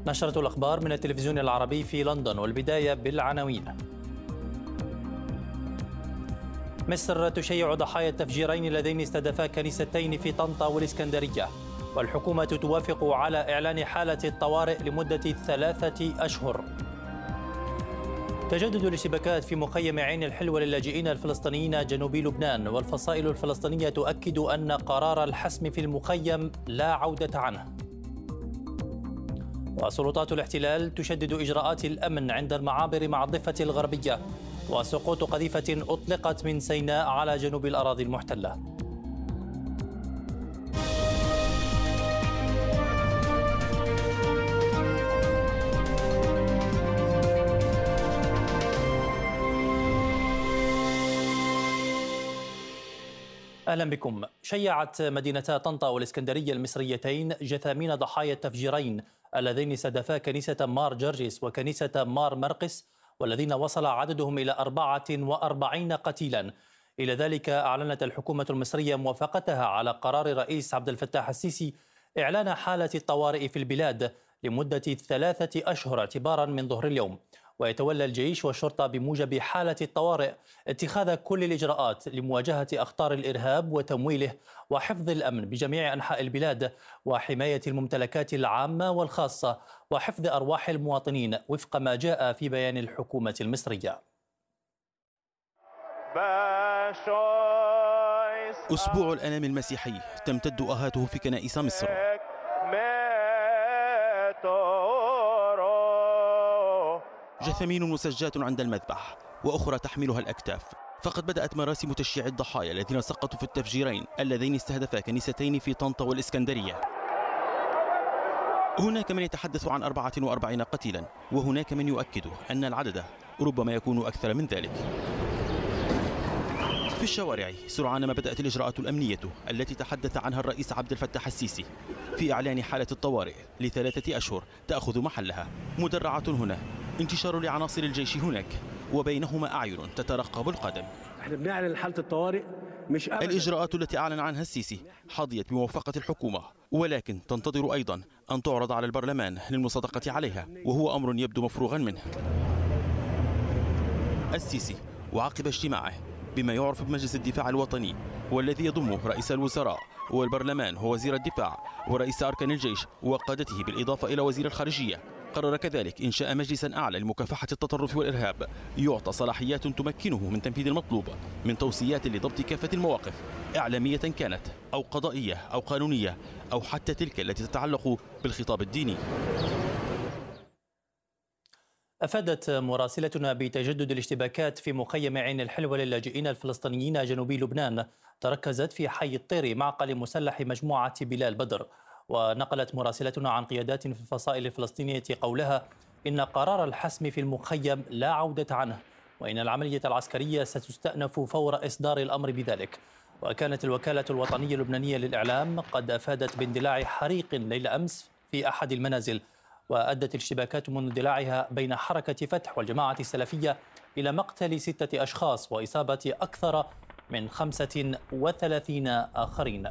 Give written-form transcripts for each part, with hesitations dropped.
نشرة الأخبار من التلفزيون العربي في لندن، والبداية بالعناوين. مصر تشيع ضحايا التفجيرين اللذين استهدفا كنيستين في طنطا والإسكندرية، والحكومة توافق على إعلان حالة الطوارئ لمدة 3 أشهر. تجدد الاشتباكات في مخيم عين الحلوة للاجئين الفلسطينيين جنوبي لبنان، والفصائل الفلسطينية تؤكد أن قرار الحسم في المخيم لا عودة عنه. وسلطات الاحتلال تشدد إجراءات الأمن عند المعابر مع الضفة الغربية، وسقوط قذيفة أطلقت من سيناء على جنوب الأراضي المحتلة. أهلا بكم. شيعت مدينتا طنطا والإسكندرية المصريتين جثامين ضحايا التفجيرين اللذين استهدفا كنيسة مار جرجس وكنيسة مار مرقس، والذين وصل عددهم إلى 44 قتيلا. إلى ذلك أعلنت الحكومة المصرية موافقتها على قرار الرئيس عبد الفتاح السيسي إعلان حالة الطوارئ في البلاد لمدة 3 أشهر اعتبارا من ظهر اليوم. ويتولى الجيش والشرطة بموجب حالة الطوارئ اتخاذ كل الإجراءات لمواجهة أخطار الإرهاب وتمويله وحفظ الأمن بجميع أنحاء البلاد، وحماية الممتلكات العامة والخاصة، وحفظ أرواح المواطنين وفق ما جاء في بيان الحكومة المصرية. أسبوع الألم المسيحي تمتد آهاته في كنائس مصر. جثامين مسجات عند المذبح وأخرى تحملها الأكتاف، فقد بدأت مراسم تشييع الضحايا الذين سقطوا في التفجيرين اللذين استهدفا كنيستين في طنطا والإسكندرية. هناك من يتحدث عن 44 قتيلا، وهناك من يؤكد أن العدد ربما يكون أكثر من ذلك. في الشوارع سرعان ما بدأت الإجراءات الأمنية التي تحدث عنها الرئيس عبد الفتاح السيسي في إعلان حالة الطوارئ ل3 أشهر تأخذ محلها. مدرعة هنا، انتشار لعناصر الجيش هناك، وبينهما أعين تترقب القدم. احنا بنعلن حالة الطوارئ مش أبداً. الإجراءات التي أعلن عنها السيسي حظيت بموافقة الحكومة، ولكن تنتظر أيضا أن تعرض على البرلمان للمصادقة عليها، وهو أمر يبدو مفروغا منه. السيسي وعقب اجتماعه بما يعرف بمجلس الدفاع الوطني، والذي يضم رئيس الوزراء والبرلمان ووزير الدفاع ورئيس أركان الجيش وقادته بالإضافة إلى وزير الخارجية، قرر كذلك إنشاء مجلسا أعلى لمكافحة التطرف والإرهاب يعطى صلاحيات تمكنه من تنفيذ المطلوب من توصيات لضبط كافة المواقف، إعلامية كانت أو قضائية أو قانونية أو حتى تلك التي تتعلق بالخطاب الديني. أفادت مراسلتنا بتجدد الاشتباكات في مخيم عين الحلوة للاجئين الفلسطينيين جنوبي لبنان تركزت في حي الطيري معقل مسلح مجموعة بلال بدر. ونقلت مراسلتنا عن قيادات في الفصائل الفلسطينية قولها إن قرار الحسم في المخيم لا عودة عنه، وإن العملية العسكرية ستستأنف فور إصدار الأمر بذلك. وكانت الوكالة الوطنية اللبنانية للإعلام قد أفادت باندلاع حريق ليلة أمس في أحد المنازل، وأدت الاشتباكات منذ اندلاعها بين حركة فتح والجماعة السلفية إلى مقتل 6 أشخاص وإصابة أكثر من 35 آخرين.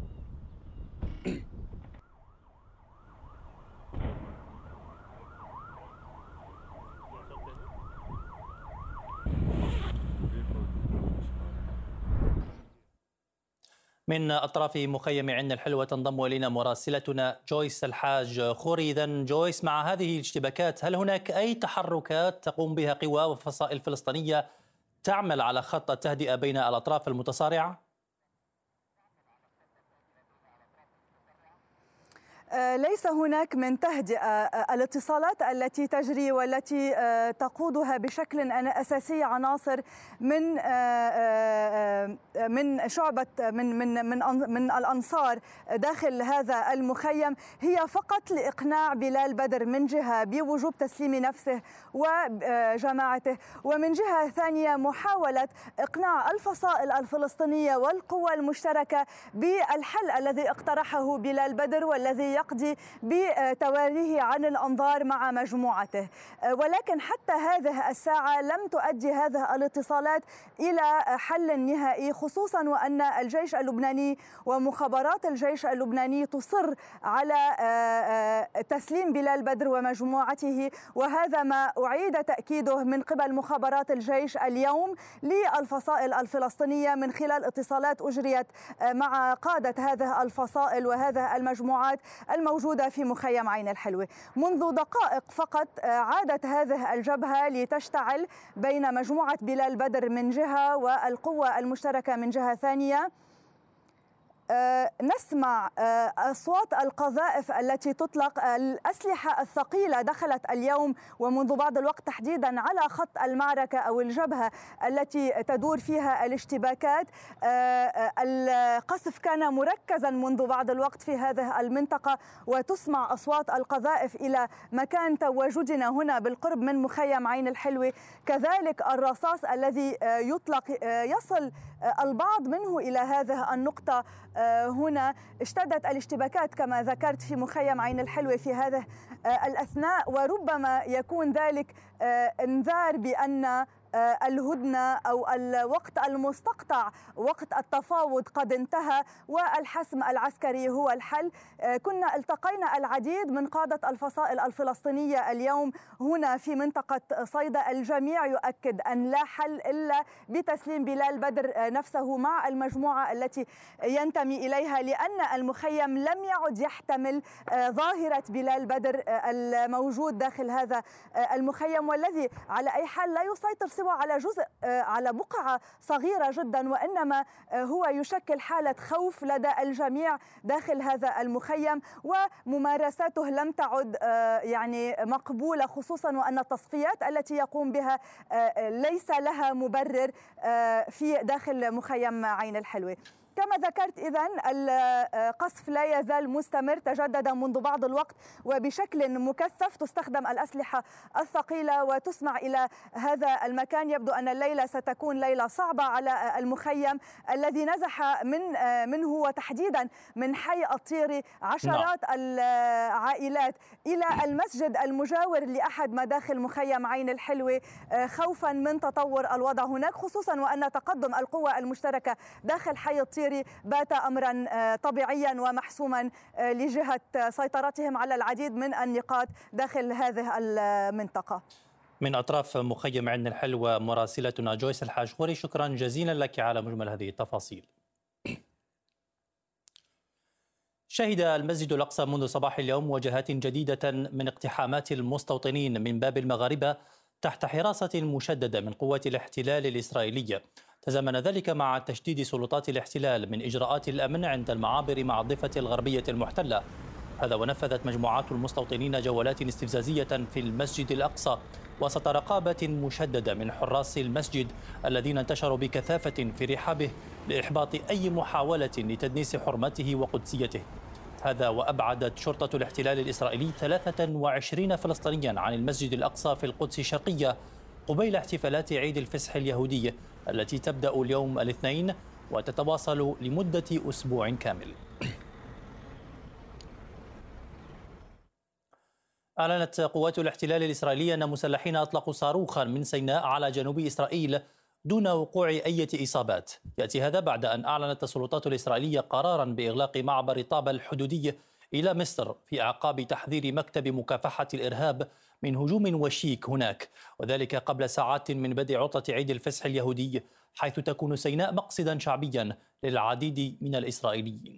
من أطراف مخيم عين الحلوة تنضم إلينا مراسلتنا جويس الحاج خوري. إذن جويس، مع هذه الاشتباكات هل هناك أي تحركات تقوم بها قوى وفصائل فلسطينية تعمل على خط التهدئة بين الأطراف المتصارعة؟ ليس هناك من تهدئة. الاتصالات التي تجري والتي تقودها بشكل أساسي عناصر من شعبة من الأنصار داخل هذا المخيم هي فقط لإقناع بلال بدر من جهة بوجوب تسليم نفسه وجماعته، ومن جهة ثانية محاولة إقناع الفصائل الفلسطينية والقوى المشتركة بالحل الذي اقترحه بلال بدر والذي ويقضي بتواريه عن الأنظار مع مجموعته. ولكن حتى هذه الساعة لم تؤدي هذه الاتصالات إلى حل نهائي، خصوصا وأن الجيش اللبناني ومخابرات الجيش اللبناني تصر على تسليم بلال بدر ومجموعته، وهذا ما أعيد تأكيده من قبل مخابرات الجيش اليوم للفصائل الفلسطينية من خلال اتصالات أجريت مع قادة هذه الفصائل وهذه المجموعات الموجودة في مخيم عين الحلوة. منذ دقائق فقط عادت هذه الجبهة لتشتعل بين مجموعة بلال بدر من جهة والقوة المشتركة من جهة ثانية. نسمع أصوات القذائف التي تطلق، الأسلحة الثقيلة دخلت اليوم ومنذ بعض الوقت تحديدا على خط المعركة أو الجبهة التي تدور فيها الاشتباكات. القصف كان مركزا منذ بعض الوقت في هذه المنطقة، وتسمع أصوات القذائف إلى مكان تواجدنا هنا بالقرب من مخيم عين الحلوة. كذلك الرصاص الذي يطلق يصل البعض منه إلى هذه النقطة. هنا اشتدت الاشتباكات كما ذكرت في مخيم عين الحلوة في هذه الأثناء، وربما يكون ذلك انذار بأن الهدنة أو الوقت المستقطع وقت التفاوض قد انتهى والحسم العسكري هو الحل. كنا التقينا العديد من قادة الفصائل الفلسطينية اليوم هنا في منطقة صيدا، الجميع يؤكد أن لا حل إلا بتسليم بلال بدر نفسه مع المجموعة التي ينتمي إليها، لأن المخيم لم يعد يحتمل ظاهرة بلال بدر الموجود داخل هذا المخيم، والذي على أي حال لا يسيطر سوى على جزء على بقعة صغيرة جدا، وإنما هو يشكل حالة خوف لدى الجميع داخل هذا المخيم، وممارساته لم تعد يعني مقبولة، خصوصا وأن التصفيات التي يقوم بها ليس لها مبرر في داخل مخيم عين الحلوة. كما ذكرت إذن القصف لا يزال مستمر، تجدد منذ بعض الوقت وبشكل مكثف، تستخدم الأسلحة الثقيلة وتسمع إلى هذا المكان. يبدو أن الليلة ستكون ليلة صعبة على المخيم الذي نزح منه وتحديدا من حي الطيري عشرات العائلات إلى المسجد المجاور لأحد مداخل مخيم عين الحلوة خوفا من تطور الوضع هناك، خصوصا وأن تقدم القوى المشتركة داخل حي الطيري بات أمرا طبيعيا ومحسوما لجهة سيطرتهم على العديد من النقاط داخل هذه المنطقة. من أطراف مخيم عين الحلوة مراسلتنا جويس الحاجخوري، شكرا جزيلا لك على مجمل هذه التفاصيل. شهد المسجد الأقصى منذ صباح اليوم وجهات جديدة من اقتحامات المستوطنين من باب المغاربة تحت حراسة مشددة من قوات الاحتلال الإسرائيلية. تزامن ذلك مع تشديد سلطات الاحتلال من إجراءات الأمن عند المعابر مع الضفة الغربية المحتلة. هذا ونفذت مجموعات المستوطنين جولات استفزازية في المسجد الأقصى وسط رقابة مشددة من حراس المسجد الذين انتشروا بكثافة في رحابه لإحباط أي محاولة لتدنيس حرمته وقدسيته. هذا وأبعدت شرطة الاحتلال الإسرائيلي 23 فلسطينيا عن المسجد الأقصى في القدس الشرقية قبيل احتفالات عيد الفصح اليهودي التي تبدأ اليوم الاثنين وتتواصل لمدة أسبوع كامل. أعلنت قوات الاحتلال الإسرائيلي أن مسلحين أطلقوا صاروخا من سيناء على جنوب إسرائيل دون وقوع أي إصابات. يأتي هذا بعد أن أعلنت السلطات الإسرائيلية قرارا بإغلاق معبر طابة الحدودي إلى مصر في أعقاب تحذير مكتب مكافحة الإرهاب من هجوم وشيك هناك، وذلك قبل ساعات من بدء عطلة عيد الفصح اليهودي، حيث تكون سيناء مقصدا شعبيا للعديد من الإسرائيليين.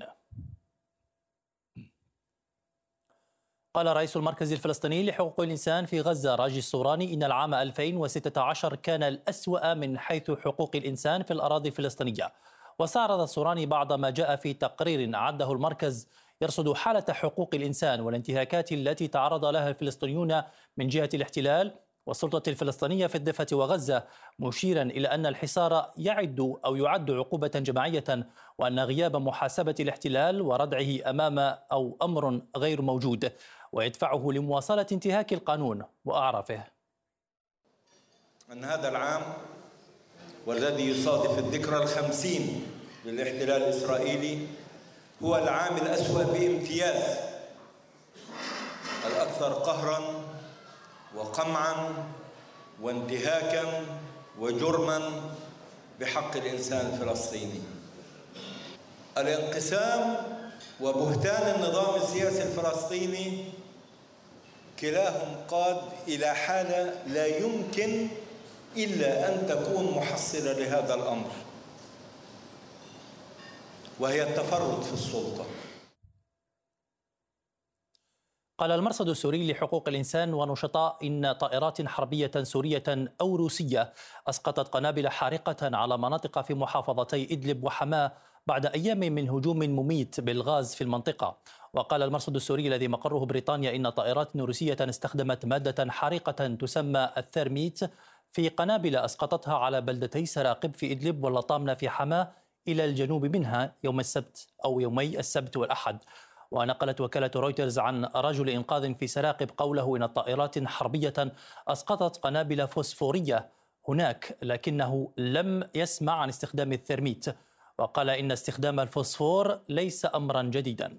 قال رئيس المركز الفلسطيني لحقوق الإنسان في غزة راجي الصوراني إن العام 2016 كان الأسوأ من حيث حقوق الإنسان في الأراضي الفلسطينية. واستعرض الصوراني بعض ما جاء في تقرير أعده المركز يرصد حالة حقوق الإنسان والانتهاكات التي تعرض لها الفلسطينيون من جهة الاحتلال والسلطة الفلسطينية في الضفة وغزة، مشيرا إلى أن الحصار يعد عقوبة جماعية، وأن غياب محاسبة الاحتلال وردعه أمر غير موجود ويدفعه لمواصلة انتهاك القانون وأعرافه. أن هذا العام والذي يصادف الذكرى 50 للاحتلال الإسرائيلي هو العام الأسوأ بامتياز أكثر قهراً وقمعاً وانتهاكاً وجرماً بحق الإنسان الفلسطيني. الانقسام وبهتان النظام السياسي الفلسطيني كلاهم قاد إلى حالة لا يمكن إلا أن تكون محصلة لهذا الأمر، وهي التفرد في السلطة. قال المرصد السوري لحقوق الإنسان ونشطاء إن طائرات حربية سورية أو روسية أسقطت قنابل حارقة على مناطق في محافظتي إدلب وحماة بعد أيام من هجوم مميت بالغاز في المنطقة. وقال المرصد السوري الذي مقره بريطانيا إن طائرات روسية استخدمت مادة حارقة تسمى الثيرميت في قنابل أسقطتها على بلدتي سراقب في إدلب واللطامنة في حماة إلى الجنوب منها يوم السبت أو يومي السبت والأحد. ونقلت وكالة رويترز عن رجل إنقاذ في سراقب قوله إن طائرات حربية أسقطت قنابل فوسفورية هناك لكنه لم يسمع عن استخدام الثيرميت، وقال إن استخدام الفوسفور ليس أمرا جديدا.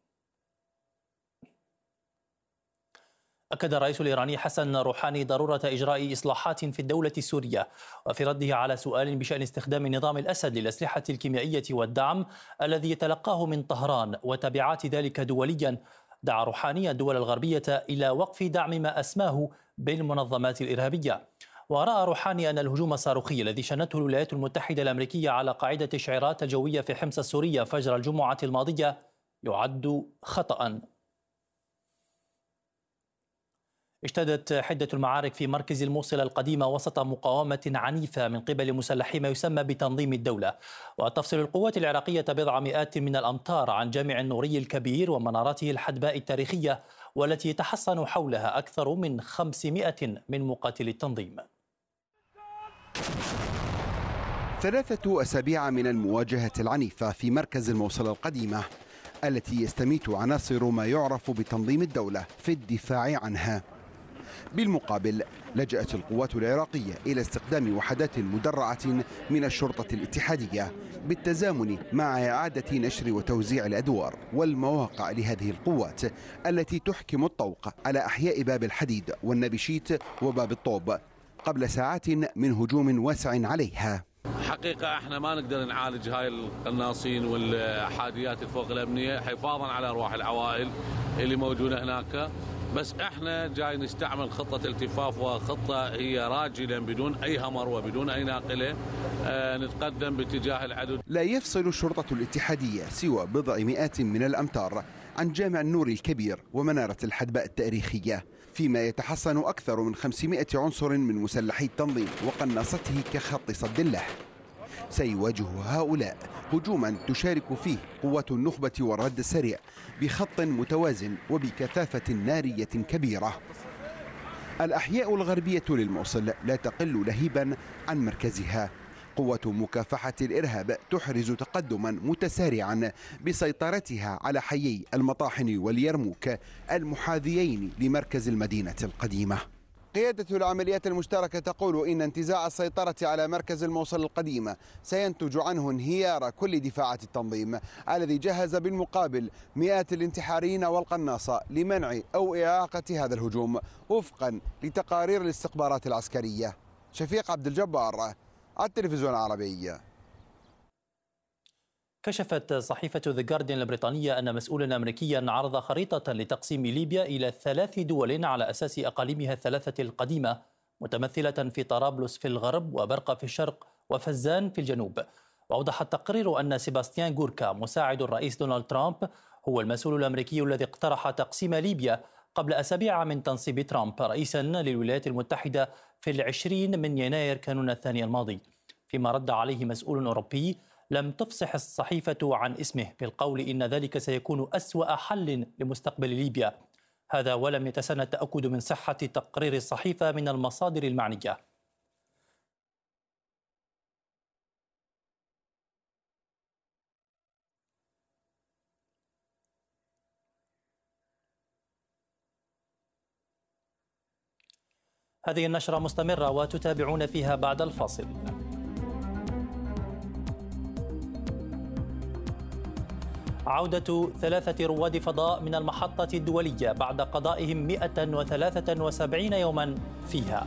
أكد الرئيس الإيراني حسن روحاني ضرورة إجراء إصلاحات في الدولة السورية، وفي رده على سؤال بشأن استخدام نظام الأسد للأسلحة الكيميائية والدعم الذي يتلقاه من طهران وتبعات ذلك دوليا، دعا روحاني الدول الغربية إلى وقف دعم ما أسماه بالمنظمات الإرهابية. ورأى روحاني أن الهجوم الصاروخي الذي شنته الولايات المتحدة الأمريكية على قاعدة الشعيرات الجوية في حمص السورية فجر الجمعة الماضية يعد خطأ. اشتدت حدة المعارك في مركز الموصل القديمة وسط مقاومة عنيفة من قبل مسلحي ما يسمى بتنظيم الدولة. وتفصل القوات العراقية بضع مئات من الأمتار عن جامع النوري الكبير ومناراته الحدباء التاريخية والتي يتحصن حولها أكثر من 500 من مقاتلي التنظيم. 3 أسابيع من المواجهة العنيفة في مركز الموصل القديمة التي يستميت عناصر ما يعرف بتنظيم الدولة في الدفاع عنها. بالمقابل لجأت القوات العراقية إلى استخدام وحدات مدرعة من الشرطة الاتحادية بالتزامن مع إعادة نشر وتوزيع الأدوار والمواقع لهذه القوات التي تحكم الطوق على أحياء باب الحديد والنبشيت وباب الطوب قبل ساعات من هجوم واسع عليها. حقيقة احنا ما نقدر نعالج هاي القناصين والحاديات الفوق الأمنية حفاظا على أرواح العوائل اللي موجودة هناك، بس احنا جاي نستعمل خطة التفاف وخطة هي راجلا بدون أي همر وبدون أي ناقلة نتقدم باتجاه العدو. لا يفصل الشرطة الاتحادية سوى بضع مئات من الأمتار عن جامع النوري الكبير ومنارة الحدباء التاريخية، فيما يتحصن أكثر من 500 عنصر من مسلحي التنظيم وقناصته كخط صد له. سيواجه هؤلاء هجوما تشارك فيه قوات النخبة والرد السريع بخط متوازن وبكثافة نارية كبيرة. الأحياء الغربية للموصل لا تقل لهيبا عن مركزها. قوة مكافحة الإرهاب تحرز تقدما متسارعا بسيطرتها على حيي المطاحن واليرموك المحاذيين لمركز المدينة القديمة. قيادة العمليات المشتركة تقول إن انتزاع السيطرة على مركز الموصل القديمة سينتج عنه انهيار كل دفاعات التنظيم الذي جهز بالمقابل مئات الانتحاريين والقناصة لمنع أو إعاقة هذا الهجوم وفقا لتقارير الاستخبارات العسكرية. شفيق عبد الجبار، التلفزيون العربي. كشفت صحيفة The Guardian البريطانية أن مسؤولا أمريكيا عرض خريطة لتقسيم ليبيا إلى 3 دول على أساس أقاليمها ال3 القديمة، متمثلة في طرابلس في الغرب وبرقة في الشرق وفزان في الجنوب. وأوضح التقرير أن سيباستيان غوركا مساعد الرئيس دونالد ترامب هو المسؤول الأمريكي الذي اقترح تقسيم ليبيا قبل أسابيع من تنصيب ترامب رئيسا للولايات المتحدة في 20 من يناير كانون الثاني الماضي. فيما رد عليه مسؤول أوروبي لم تفصح الصحيفة عن اسمه بالقول إن ذلك سيكون أسوأ حل لمستقبل ليبيا، هذا ولم يتسنى التأكد من صحة تقرير الصحيفة من المصادر المعنية. هذه النشرة مستمرة وتتابعون فيها بعد الفاصل. عودة 3 رواد فضاء من المحطة الدولية بعد قضائهم 173 يوما فيها.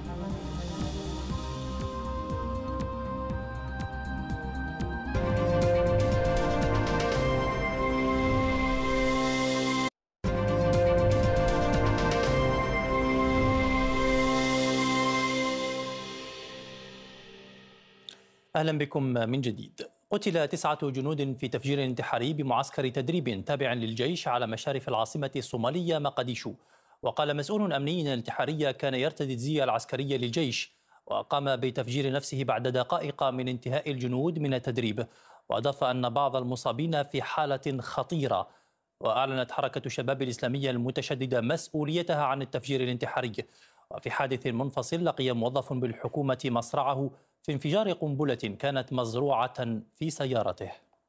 أهلا بكم من جديد. قتل 9 جنود في تفجير انتحاري بمعسكر تدريب تابع للجيش على مشارف العاصمة الصومالية مقديشو. وقال مسؤول أمني أن الانتحاري كان يرتدي الزي العسكري للجيش وقام بتفجير نفسه بعد دقائق من انتهاء الجنود من التدريب. وأضاف أن بعض المصابين في حالة خطيرة. وأعلنت حركة شباب الإسلامية المتشددة مسؤوليتها عن التفجير الانتحاري. وفي حادث منفصل لقي موظف بالحكومة مصرعه في انفجار قنبلة كانت مزروعة في سيارته.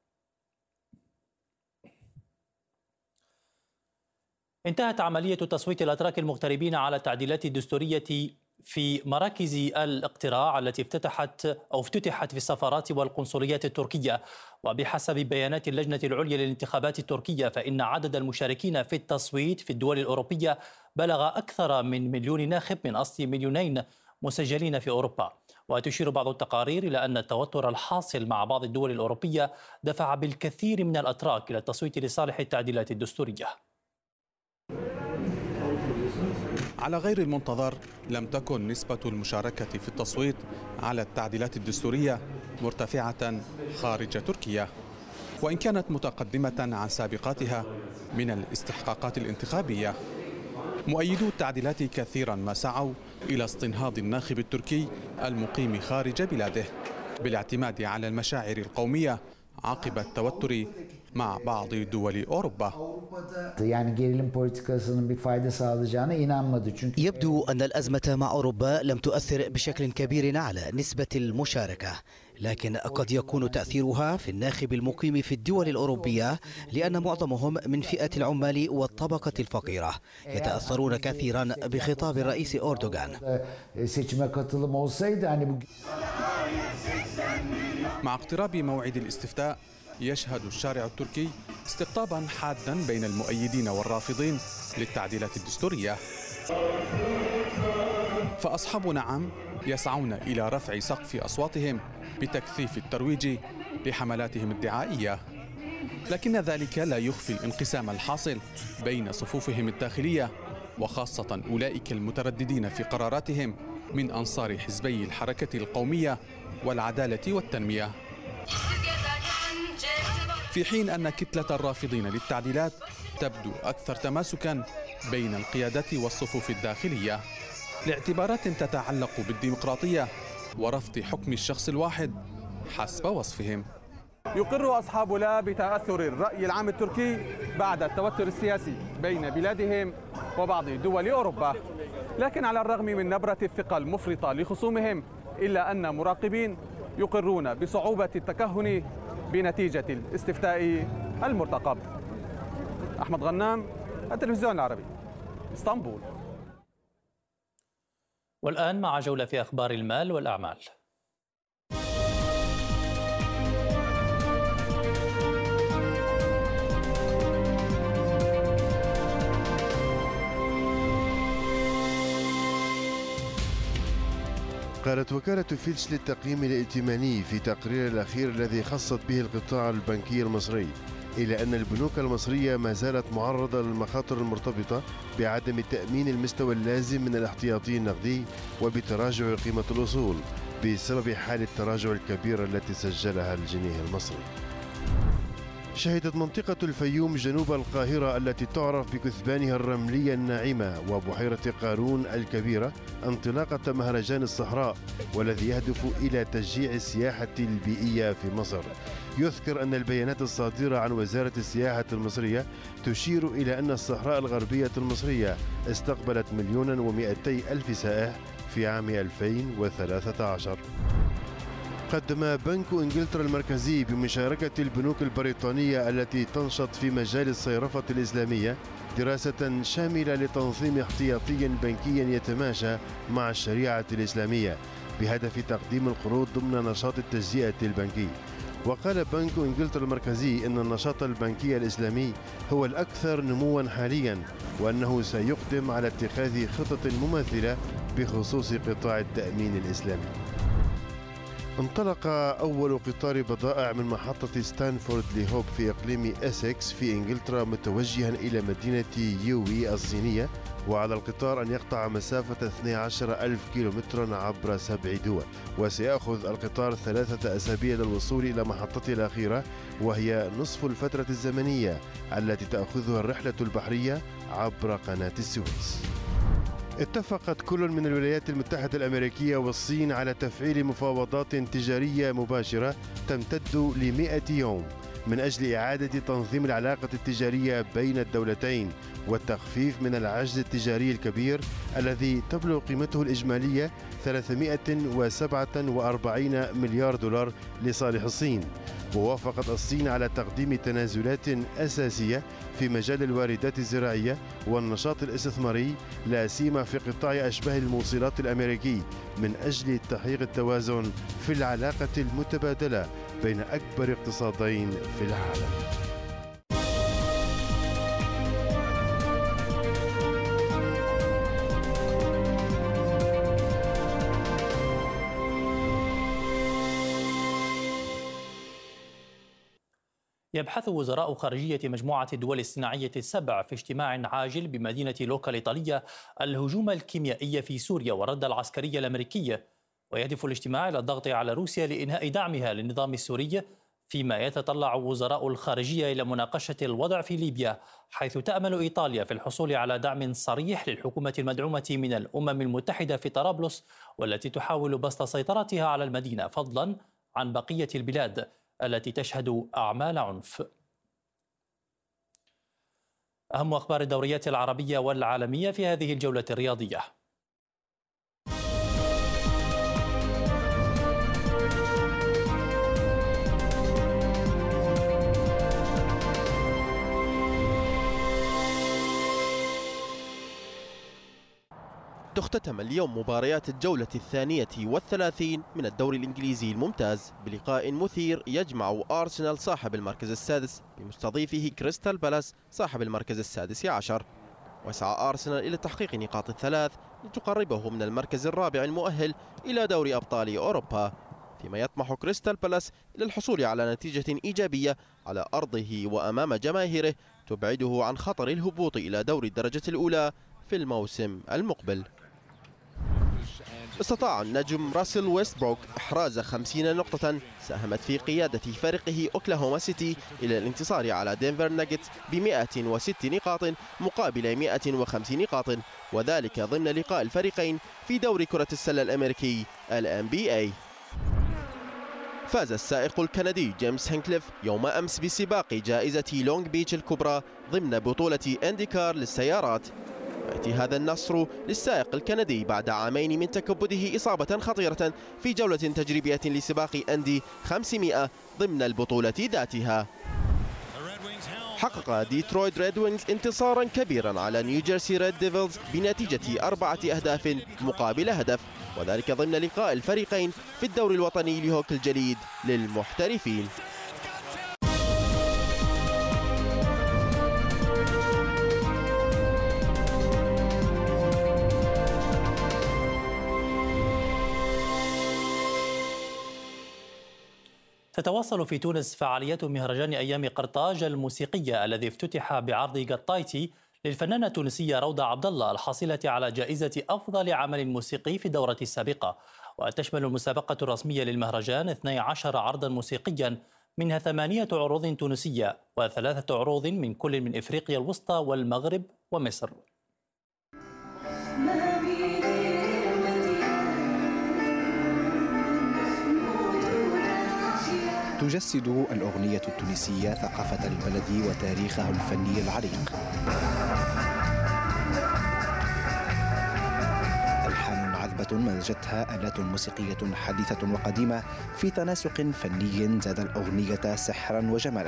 انتهت عملية تصويت الأتراك المغتربين على التعديلات الدستورية في مراكز الاقتراع التي افتتحت في السفارات والقنصليات التركية. وبحسب بيانات اللجنة العليا للانتخابات التركية فإن عدد المشاركين في التصويت في الدول الأوروبية بلغ أكثر من 1 مليون ناخب من أصل 2 مليونين مسجلين في أوروبا. وتشير بعض التقارير إلى أن التوتر الحاصل مع بعض الدول الأوروبية دفع بالكثير من الأتراك إلى التصويت لصالح التعديلات الدستورية. على غير المنتظر لم تكن نسبة المشاركة في التصويت على التعديلات الدستورية مرتفعة خارج تركيا، وإن كانت متقدمة عن سابقاتها من الاستحقاقات الانتخابية. مؤيدو التعديلات كثيرا ما سعوا إلى استنهاض الناخب التركي المقيم خارج بلاده بالاعتماد على المشاعر القومية عقب التوتر مع بعض دول أوروبا. يبدو أن الأزمة مع أوروبا لم تؤثر بشكل كبير على نسبة المشاركة، لكن قد يكون تأثيرها في الناخب المقيم في الدول الأوروبية، لأن معظمهم من فئة العمال والطبقة الفقيرة يتأثرون كثيرا بخطاب الرئيس أردوغان. مع اقتراب موعد الاستفتاء يشهد الشارع التركي استقطابا حادا بين المؤيدين والرافضين للتعديلات الدستورية. فأصحاب نعم يسعون إلى رفع سقف أصواتهم بتكثيف الترويج لحملاتهم الدعائية، لكن ذلك لا يخفي الانقسام الحاصل بين صفوفهم الداخلية، وخاصة أولئك المترددين في قراراتهم من أنصار حزبي الحركة القومية والعدالة والتنمية، في حين أن كتلة الرافضين للتعديلات تبدو أكثر تماسكا بين القيادة والصفوف الداخلية لاعتبارات تتعلق بالديمقراطية ورفض حكم الشخص الواحد حسب وصفهم. يقر أصحاب لا بتأثر الرأي العام التركي بعد التوتر السياسي بين بلادهم وبعض دول أوروبا، لكن على الرغم من نبرة الثقة المفرطة لخصومهم إلا أن مراقبين يقرون بصعوبة التكهن بنتيجة الاستفتاء المرتقب. أحمد غنام، التلفزيون العربي، اسطنبول. والآن مع جولة في أخبار المال والأعمال. قالت وكالة فيتش للتقييم الائتماني في تقرير الأخير الذي خصت به القطاع البنكي المصري إلى أن البنوك المصرية ما زالت معرضة للمخاطر المرتبطة بعدم تأمين المستوى اللازم من الاحتياطي النقدي وبتراجع قيمة الأصول بسبب حالة التراجع الكبيرة التي سجلها الجنيه المصري. شهدت منطقة الفيوم جنوب القاهرة التي تعرف بكثبانها الرملية الناعمة وبحيرة قارون الكبيرة انطلاقة مهرجان الصحراء، والذي يهدف إلى تشجيع السياحة البيئية في مصر. يذكر أن البيانات الصادرة عن وزارة السياحة المصرية تشير إلى أن الصحراء الغربية المصرية استقبلت 1,200,000 سائح في عام 2013. قدم بنك إنجلترا المركزي بمشاركة البنوك البريطانية التي تنشط في مجال الصيرفة الإسلامية دراسة شاملة لتنظيم احتياطي بنكي يتماشى مع الشريعة الإسلامية بهدف تقديم القروض ضمن نشاط التجزئة البنكي. وقال بنك إنجلترا المركزي أن النشاط البنكي الإسلامي هو الأكثر نمواً حالياً، وأنه سيقدم على اتخاذ خطط مماثلة بخصوص قطاع التأمين الإسلامي. انطلق أول قطار بضائع من محطة ستانفورد لهوب في إقليم إسكس في إنجلترا متوجها إلى مدينة يوي الصينية، وعلى القطار أن يقطع مسافة 12,000 كيلومترا عبر 7 دول، وسيأخذ القطار 3 أسابيع للوصول إلى محطته الأخيرة، وهي نصف الفترة الزمنية التي تأخذها الرحلة البحرية عبر قناة السويس. اتفقت كل من الولايات المتحدة الأمريكية والصين على تفعيل مفاوضات تجارية مباشرة تمتد ل100 يوم من أجل إعادة تنظيم العلاقة التجارية بين الدولتين والتخفيف من العجز التجاري الكبير الذي تبلغ قيمته الإجمالية 347 مليار دولار لصالح الصين. ووافقت الصين على تقديم تنازلات أساسية في مجال الواردات الزراعية والنشاط الاستثماري، لا سيما في قطاع أشباه الموصلات الأمريكي، من أجل تحقيق التوازن في العلاقة المتبادلة بين أكبر اقتصادين في العالم. يبحث وزراء خارجية مجموعة الدول الصناعية السبع في اجتماع عاجل بمدينة لوكا الإيطالية الهجوم الكيميائي في سوريا والرد العسكري الأمريكي، ويهدف الاجتماع إلى الضغط على روسيا لإنهاء دعمها للنظام السوري، فيما يتطلع وزراء الخارجية إلى مناقشة الوضع في ليبيا، حيث تأمل إيطاليا في الحصول على دعم صريح للحكومة المدعومة من الأمم المتحدة في طرابلس، والتي تحاول بسط سيطرتها على المدينة فضلا عن بقية البلاد التي تشهد أعمال عنف. أهم أخبار الدوريات العربية والعالمية في هذه الجولة الرياضية. تختتم اليوم مباريات الجولة 32 من الدوري الإنجليزي الممتاز بلقاء مثير يجمع أرسنال صاحب المركز السادس بمستضيفه كريستال بالاس صاحب المركز السادس عشر. ويسعى أرسنال إلى تحقيق نقاط 3 لتقربه من المركز الرابع المؤهل إلى دوري أبطال أوروبا، فيما يطمح كريستال بالاس إلى الحصول على نتيجة إيجابية على أرضه وأمام جماهيره تبعده عن خطر الهبوط إلى دوري الدرجة الأولى في الموسم المقبل. استطاع النجم راسل ويستبروك إحراز 50 نقطة ساهمت في قيادة فريقه أوكلاهوما سيتي إلى الانتصار على دنفر ناجتس ب106 نقاط مقابل 105 نقاط، وذلك ضمن لقاء الفريقين في دوري كرة السلة الأمريكي NBA. فاز السائق الكندي جيمس هينكليف يوم أمس بسباق جائزة لونج بيتش الكبرى ضمن بطولة إنديكار للسيارات. يأتي هذا النصر للسائق الكندي بعد عامين من تكبده إصابة خطيرة في جولة تجريبية لسباق أندي 500 ضمن البطولة ذاتها. حقق ديترويت ريد وينجز انتصارا كبيرا على نيوجيرسي ريد ديفلز بنتيجة 4 أهداف مقابل هدف، وذلك ضمن لقاء الفريقين في الدوري الوطني لهوك الجليد للمحترفين. تتواصل في تونس فعاليات مهرجان أيام قرطاج الموسيقية الذي افتتح بعرض قطايتي للفنانة التونسية روضة عبد الله الحاصلة على جائزة أفضل عمل موسيقي في الدورة السابقة. وتشمل المسابقة الرسمية للمهرجان 12 عرضا موسيقيا، منها 8 عروض تونسية و3 عروض من كل من إفريقيا الوسطى والمغرب ومصر. تجسد الأغنية التونسية ثقافة البلد وتاريخه الفني العريق. ألحان عذبة مزجتها آلات موسيقية حديثة وقديمة في تناسق فني زاد الأغنية سحرا وجمالا.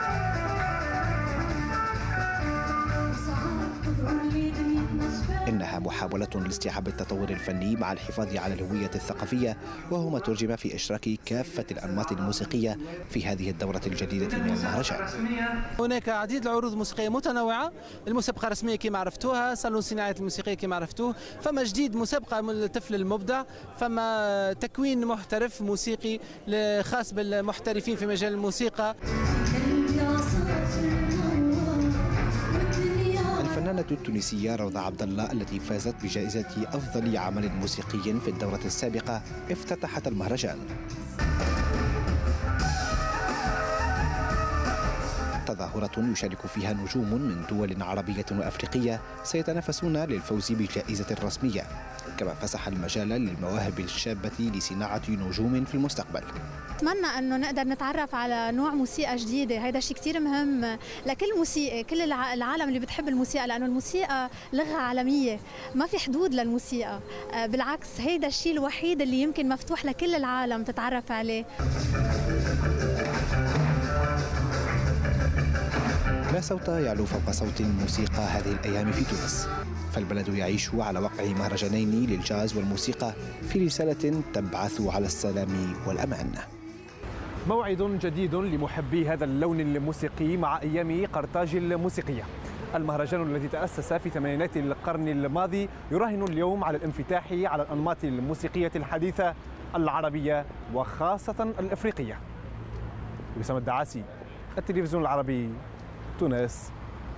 إنها إنها محاولة لاستيعاب التطور الفني مع الحفاظ على الهوية الثقافية، وهو ما ترجم في إشراك كافة الأنماط الموسيقية في هذه الدورة الجديدة من المهرجان. هناك عديد العروض موسيقية متنوعة، المسابقة الرسمية كما عرفتوها، صالون صناعة الموسيقية كما عرفتوه، فما جديد مسابقة من الطفل المبدع، فما تكوين محترف موسيقي خاص بالمحترفين في مجال الموسيقى. الفنانة التونسية روضة عبد الله التي فازت بجائزة أفضل عمل موسيقي في الدورة السابقة افتتحت المهرجان. تظاهرة يشارك فيها نجوم من دول عربية وأفريقية سيتنافسون للفوز بجائزة رسمية، كما فسح المجال للمواهب الشابة لصناعة نجوم في المستقبل. أتمنى أنه نقدر نتعرف على نوع موسيقى جديدة، هذا شيء كتير مهم لكل موسيقى، كل العالم اللي بتحب الموسيقى، لأنه الموسيقى لغة عالمية، ما في حدود للموسيقى، بالعكس هذا الشيء الوحيد اللي يمكن مفتوح لكل العالم تتعرف عليه. لا صوت يعلو فوق صوت الموسيقى هذه الأيام في تونس، فالبلد يعيش على وقع مهرجانين للجاز والموسيقى في رسالة تبعث على السلام والأمان. موعد جديد لمحبي هذا اللون الموسيقي مع أيام قرطاج الموسيقية. المهرجان الذي تأسس في ثمانينات القرن الماضي يراهن اليوم على الانفتاح على الأنماط الموسيقية الحديثة العربية وخاصة الإفريقية. وسام الدعاسي، التلفزيون العربي، تونس.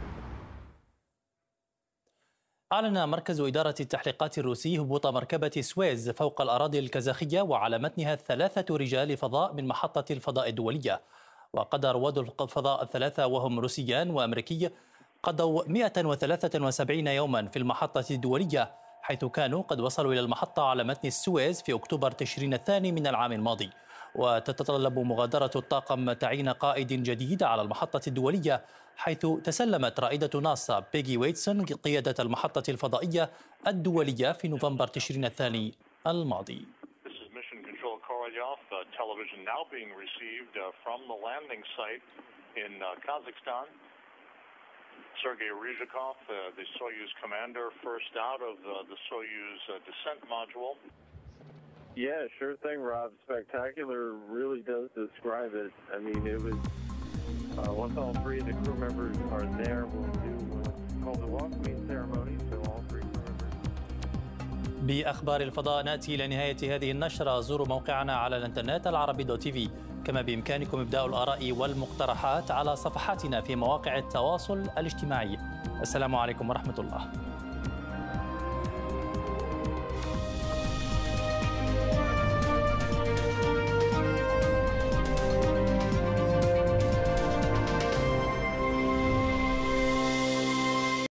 أعلن مركز إدارة التحقيقات الروسي هبوط مركبة سويز فوق الأراضي الكازاخية وعلى متنها 3 رجال فضاء من محطة الفضاء الدولية. وقضى رواد الفضاء الثلاثة وهم روسيان وأمريكي قضوا 173 يوما في المحطة الدولية، حيث كانوا قد وصلوا إلى المحطة على متن السويز في أكتوبر تشرين الثاني من العام الماضي. وتتطلب مغادرة الطاقم تعيين قائد جديد على المحطة الدولية، حيث تسلمت رائدة ناسا بيغي ويتسون قيادة المحطة الفضائية الدولية في نوفمبر تشرين الثاني الماضي. Sergei Ryzhikov, the Soyuz commander, first out of the Soyuz descent module. Yeah, sure thing, Rob. Spectacular really does describe it. I mean, it was, once all 3 of the crew members are there, we'll do what's called the welcoming ceremony, so all 3 crew members. بأخبار الفضاء نأتي إلى نهاية هذه النشرة. زوروا موقعنا على الانترنت العربي.tv، كما بإمكانكم إبداء الآراء والمقترحات على صفحاتنا في مواقع التواصل الاجتماعي. السلام عليكم ورحمة الله.